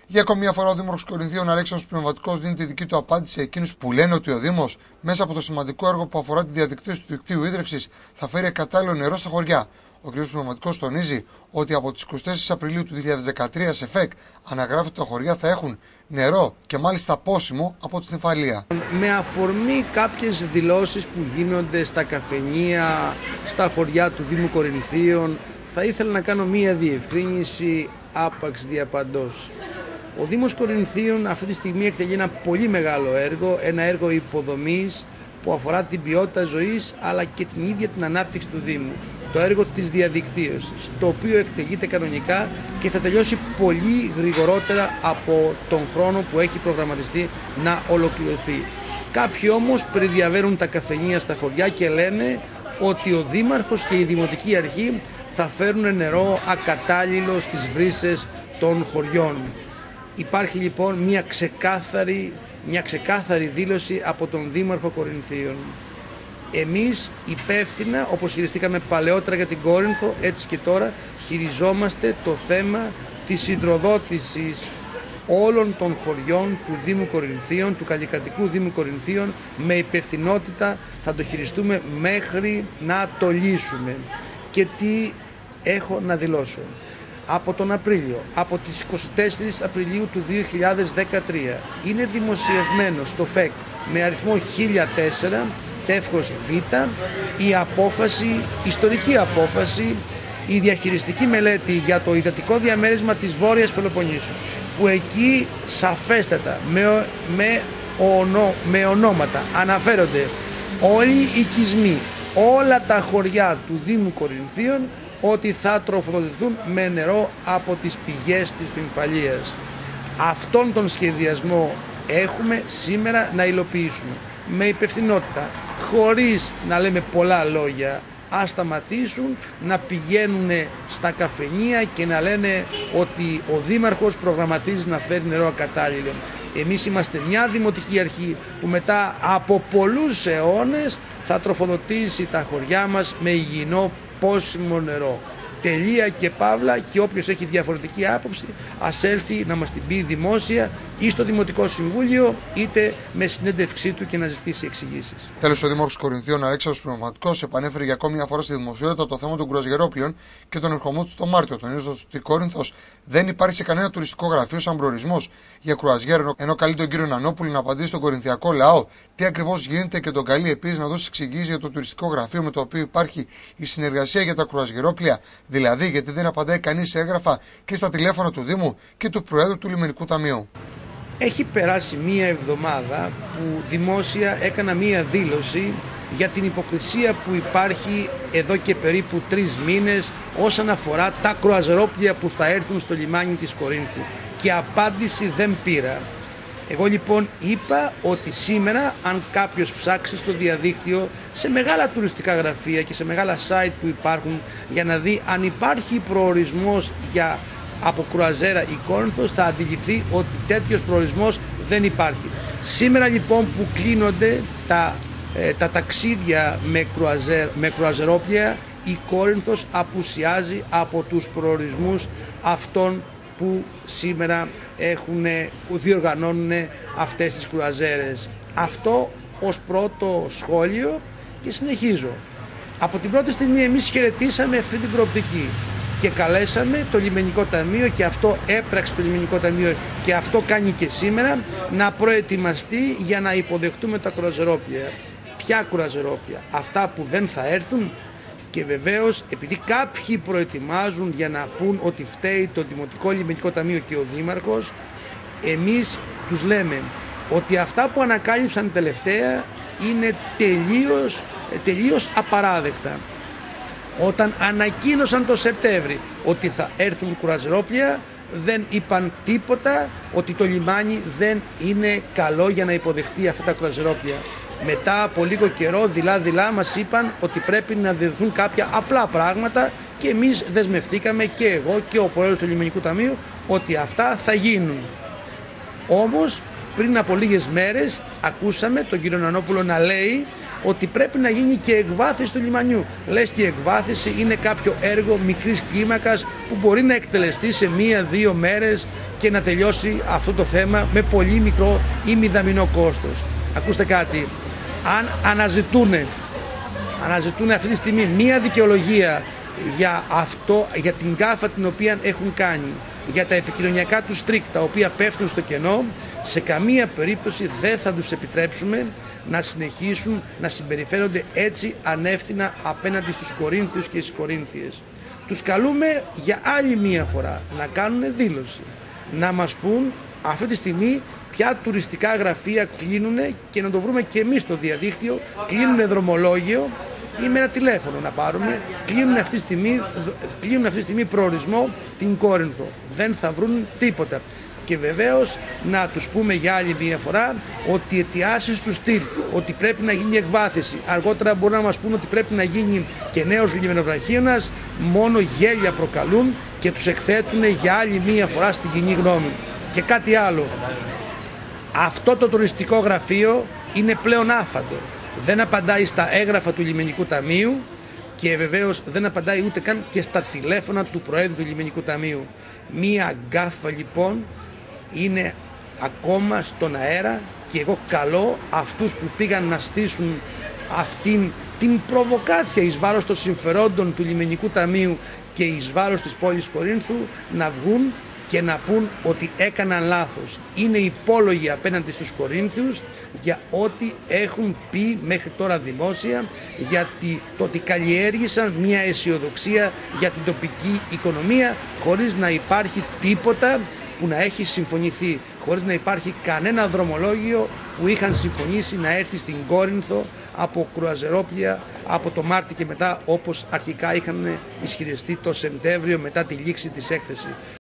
Για ακόμη μια φορά, ο Δήμαρχος Κορινθίων Αλέξανδρος Πνευματικός δίνει τη δική του απάντηση σε εκείνους που λένε ότι ο Δήμος, μέσα από το σημαντικό έργο που αφορά τη διαδικτύωση του δικτύου ίδρυυσης, θα φέρει κατάλληλο νερό στα χωριά. Ο κ. Πνευματικός τονίζει ότι από τις 24 Απριλίου του 2013 σε ΦΕΚ αναγράφει ότι τα χωριά θα έχουν νερό και μάλιστα πόσιμο από τη Στυμφαλία. Με αφορμή κάποιες δηλώσεις που γίνονται στα καφενεία, στα χωριά του Δήμου Κορινθίων, θα ήθελα να κάνω μία διευκρίνηση άπαξ διαπαντός. Ο Δήμος Κορινθίων αυτή τη στιγμή εκτελεί ένα πολύ μεγάλο έργο, ένα έργο υποδομής που αφορά την ποιότητα ζωής αλλά και την ίδια την ανάπτυξη του Δήμου. Το έργο της διαδικτύωσης, το οποίο εκτελείται κανονικά και θα τελειώσει πολύ γρηγορότερα από τον χρόνο που έχει προγραμματιστεί να ολοκληρωθεί. Κάποιοι όμως περιδιαβαίνουν τα καφενεία στα χωριά και λένε ότι ο Δήμαρχος και η Δημοτική Αρχή θα φέρουν νερό ακατάλληλο στις βρύσες των χωριών. Υπάρχει λοιπόν μια ξεκάθαρη δήλωση από τον Δήμαρχο Κορινθίων. Εμείς υπεύθυνα, όπως χειριστήκαμε παλαιότερα για την Κόρινθο, έτσι και τώρα χειριζόμαστε το θέμα της υδροδότησης όλων των χωριών του Δήμου Κορινθίων, του καλλικρατικού Δήμου Κορινθίων, με υπευθυνότητα. Θα το χειριστούμε μέχρι να το λύσουμε. Και τι έχω να δηλώσω? Από τον Απρίλιο, από τις 24 Απριλίου του 2013, είναι δημοσιευμένο στο ΦΕΚ με αριθμό 1004, τεύχος Β, η απόφαση, ιστορική απόφαση, η διαχειριστική μελέτη για το υδατικό διαμέρισμα της Βόρειας Πελοποννήσου, που εκεί σαφέστατα με ονόματα αναφέρονται όλοι οι οικισμοί, όλα τα χωριά του Δήμου Κορινθίων, ότι θα τροφοδοτηθούν με νερό από τις πηγές της Στυμφαλίας. Αυτόν τον σχεδιασμό έχουμε σήμερα να υλοποιήσουμε με υπευθυνότητα, χωρίς να λέμε πολλά λόγια. Ας σταματήσουν να πηγαίνουν στα καφενεία και να λένε ότι ο Δήμαρχος προγραμματίζει να φέρει νερό ακατάλληλο. Εμείς είμαστε μια δημοτική αρχή που μετά από πολλούς αιώνες θα τροφοδοτήσει τα χωριά μας με υγιεινό πόσιμο νερό. Τελεία και παύλα, και όποιος έχει διαφορετική άποψη ας έλθει να μας την πει δημόσια ή στο Δημοτικό Συμβούλιο είτε με συνέντευξή του και να ζητήσει εξηγήσεις. Τέλος, ο Δήμαρχος Κορινθίων Αλέξανδρος Πνευματικός επανέφερε για ακόμη μια φορά στη δημοσιότητα το θέμα των κρουαζιερόπλοιων και τον ερχομό του το Μάρτιο, τονίζοντας ότι η Κόρινθος δεν υπάρχει σε κανένα τουριστικό γραφείο σαν προορισμός για κρουαζιέρο, ενώ καλεί τον κύριο Νανόπουλο να απαντήσει στον κορινθιακό λαό τι ακριβώς γίνεται και τον καλεί επίσης να δώσει εξηγήσεις για το τουριστικό γραφείο με το οποίο υπάρχει η συνεργασία για τα κρουαζιερόπλια, δηλαδή γιατί δεν απαντάει κανείς σε έγγραφα και στα τηλέφωνα του Δήμου και του Προέδρου του Λιμενικού Ταμείου. Έχει περάσει μία εβδομάδα που δημόσια έκανα μία δήλωση για την υποκρισία που υπάρχει εδώ και περίπου 3 μήνες όσον αφορά τα κρουαζιερόπλια που θα έρθουν στο λιμάνι της Κορίνθου, και απάντηση δεν πήρα. Εγώ λοιπόν είπα ότι σήμερα, αν κάποιος ψάξει στο διαδίκτυο, σε μεγάλα τουριστικά γραφεία και σε μεγάλα site που υπάρχουν, για να δει αν υπάρχει προορισμός από κρουαζέρα η Κόρινθος, θα αντιληφθεί ότι τέτοιος προορισμός δεν υπάρχει. Σήμερα λοιπόν που κλείνονται τα ταξίδια με κρουαζερόπλια, η Κόρινθος απουσιάζει από τους προορισμούς αυτών που σήμερα διοργανώνουν αυτές τις κρουαζέρες. Αυτό ως πρώτο σχόλιο, και συνεχίζω. Από την πρώτη στιγμή εμείς χαιρετήσαμε αυτή την προοπτική και καλέσαμε το Λιμενικό Ταμείο, και αυτό έπραξε το Λιμενικό Ταμείο και αυτό κάνει και σήμερα, να προετοιμαστεί για να υποδεχτούμε τα κρουαζερόπλια. Ποια κρουαζερόπλια? Αυτά που δεν θα έρθουν. Και βεβαίως, επειδή κάποιοι προετοιμάζουν για να πούν ότι φταίει το Δημοτικό Λιμενικό Ταμείο και ο Δήμαρχος, εμείς τους λέμε ότι αυτά που ανακάλυψαν τελευταία είναι τελείως απαράδεκτα. Όταν ανακοίνωσαν το Σεπτέμβρη ότι θα έρθουν κρουαζερόπλια, δεν είπαν τίποτα ότι το λιμάνι δεν είναι καλό για να υποδεχτεί αυτά τα κρουαζερόπλια. Μετά από λίγο καιρό δειλά μας είπαν ότι πρέπει να δεθούν κάποια απλά πράγματα, και εμείς δεσμευτήκαμε, και εγώ και ο Πρόεδρος του Λιμενικού Ταμείου, ότι αυτά θα γίνουν. Όμως πριν από λίγες μέρες ακούσαμε τον κύριο Νανόπουλο να λέει ότι πρέπει να γίνει και εκβάθυνση του λιμανιού. Λες και η εκβάθυνση είναι κάποιο έργο μικρής κλίμακας που μπορεί να εκτελεστεί σε 1-2 μέρες και να τελειώσει αυτό το θέμα με πολύ μικρό ή μηδαμινό κόστος. Ακούστε κάτι, αν αναζητούν αυτή τη στιγμή μία δικαιολογία για την γκάφα την οποία έχουν κάνει, για τα επικοινωνιακά τους τρίκ τα οποία πέφτουν στο κενό, σε καμία περίπτωση δεν θα τους επιτρέψουμε να συνεχίσουν να συμπεριφέρονται έτσι ανεύθυνα απέναντι στους Κορίνθιους και στις Κορίνθιες. Τους καλούμε για άλλη μία φορά να κάνουν δήλωση, να μας πούν αυτή τη στιγμή ποια τουριστικά γραφεία κλείνουν και να το βρούμε και εμείς στο διαδίκτυο, κλείνουν δρομολόγιο ή με ένα τηλέφωνο να πάρουμε, κλείνουν αυτή τη στιγμή προορισμό την Κόρινθο. Δεν θα βρουν τίποτα. Και βεβαίως να τους πούμε για άλλη μία φορά ότι οι αιτιάσεις του στυλ, ότι πρέπει να γίνει εκβάθηση, αργότερα μπορούν να μας πούν ότι πρέπει να γίνει και νέος λιμενοβραχίωνας, μόνο γέλια προκαλούν και τους εκθέτουν για άλλη μία φορά στην κοινή γνώμη. Και κάτι άλλο, αυτό το τουριστικό γραφείο είναι πλέον άφαντο. Δεν απαντάει στα έγγραφα του Λιμενικού Ταμείου και βεβαίως δεν απαντάει ούτε καν και στα τηλέφωνα του Προέδρου του Λιμενικού Ταμείου. Μία γκάφα λοιπόν είναι ακόμα στον αέρα και εγώ καλώ αυτούς που πήγαν να στήσουν αυτήν την προβοκάτσια εις βάρος των συμφερόντων του Λιμενικού Ταμείου και εις βάρος της πόλης Κορίνθου να βγουν και να πούν ότι έκαναν λάθος. Είναι υπόλογοι απέναντι στους Κορίνθιους για ό,τι έχουν πει μέχρι τώρα δημόσια, γιατί το ότι καλλιέργησαν μια αισιοδοξία για την τοπική οικονομία χωρίς να υπάρχει τίποτα που να έχει συμφωνηθεί, χωρίς να υπάρχει κανένα δρομολόγιο που είχαν συμφωνήσει να έρθει στην Κόρινθο από κρουαζερόπλια από το Μάρτι και μετά, όπως αρχικά είχαν ισχυριστεί το Σεπτέμβριο μετά τη λήξη της έκθεσης.